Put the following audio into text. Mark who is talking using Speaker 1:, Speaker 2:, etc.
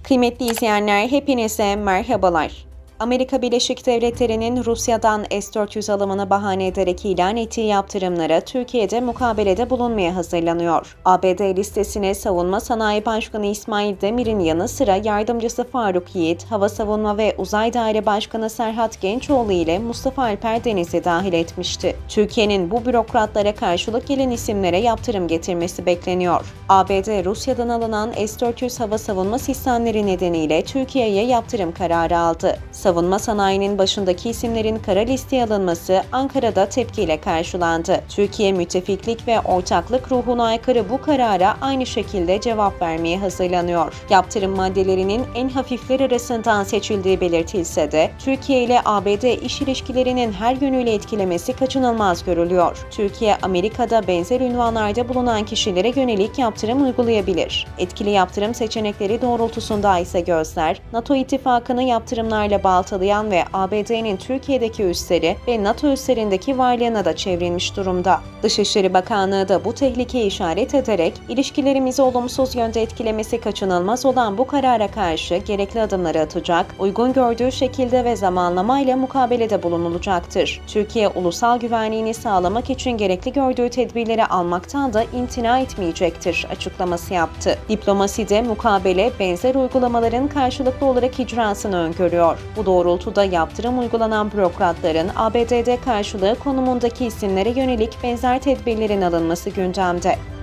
Speaker 1: Kıymetli izleyenler, hepinize merhabalar. Amerika Birleşik Devletleri'nin Rusya'dan S-400 alımını bahane ederek ilan ettiği yaptırımlara Türkiye'de mukabelede bulunmaya hazırlanıyor. ABD listesine Savunma Sanayi Başkanı İsmail Demir'in yanı sıra yardımcısı Faruk Yiğit, Hava Savunma ve Uzay Daire Başkanı Serhat Gençoğlu ile Mustafa Alper Deniz'i dahil etmişti. Türkiye'nin bu bürokratlara karşılık gelen isimlere yaptırım getirmesi bekleniyor. ABD, Rusya'dan alınan S-400 hava savunma sistemleri nedeniyle Türkiye'ye yaptırım kararı aldı. Savunma sanayinin başındaki isimlerin kara listeye alınması Ankara'da tepkiyle karşılandı. Türkiye, müttefiklik ve ortaklık ruhuna aykırı bu karara aynı şekilde cevap vermeye hazırlanıyor. Yaptırım maddelerinin en hafifler arasından seçildiği belirtilse de, Türkiye ile ABD iş ilişkilerinin her yönüyle etkilemesi kaçınılmaz görülüyor. Türkiye, Amerika'da benzer ünvanlarda bulunan kişilere yönelik yaptırım uygulayabilir. Etkili yaptırım seçenekleri doğrultusunda ise gözler, NATO ittifakını yaptırımlarla baltalayan ve ABD'nin Türkiye'deki üsleri ve NATO üslerindeki varlığına da çevrilmiş durumda. Dışişleri Bakanlığı da bu tehlikeyi işaret ederek, ilişkilerimizi olumsuz yönde etkilemesi kaçınılmaz olan bu karara karşı gerekli adımları atacak, uygun gördüğü şekilde ve zamanlamayla mukabelede bulunulacaktır. Türkiye, ulusal güvenliğini sağlamak için gerekli gördüğü tedbirleri almaktan da imtina etmeyecektir açıklaması yaptı. Diplomaside mukabele benzer uygulamaların karşılıklı olarak icrasını öngörüyor. Bu doğrultuda yaptırım uygulanan bürokratların ABD'de karşılığı konumundaki isimlere yönelik benzer tedbirlerin alınması gündemde.